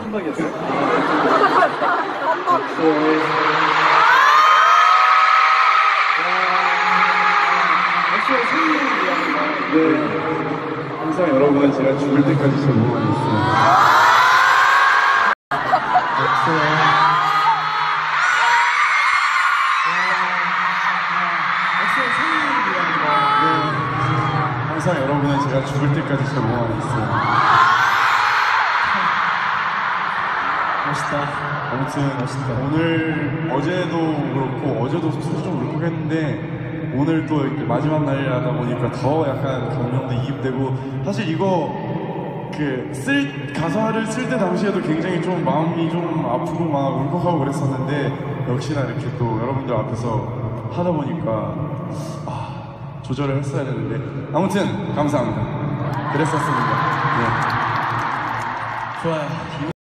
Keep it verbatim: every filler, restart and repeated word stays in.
방이었어요. 네. 항상 여러분은 제가 죽을 때까지 저보고 있어요. 항상 여러분은 제가 죽을 때까지 저보고 있어요. 멋있다. 아무튼 멋있다. 오늘 어제도 그렇고 어제도 사실 좀 울컥했는데 오늘 또 이렇게 마지막 날이라다 보니까 더 약간 감정도 이입되고 사실 이거 그 쓸 가사를 쓸 때 당시에도 굉장히 좀 마음이 좀 아프고 막 울컥하고 그랬었는데 역시나 이렇게 또 여러분들 앞에서 하다 보니까 아, 조절을 했어야 되는데 아무튼 감사합니다. 그랬었습니다. 네. 좋아요.